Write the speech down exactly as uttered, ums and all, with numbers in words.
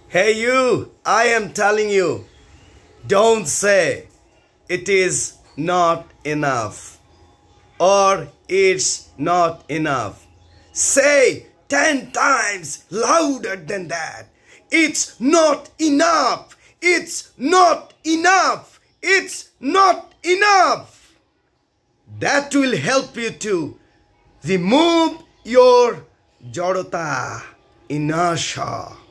Hey you, I am telling you, don't say it is not enough or it's not enough. Say ten times louder than that. It's not enough. It's not enough. It's not enough. That will help you to remove your jadota, inertia.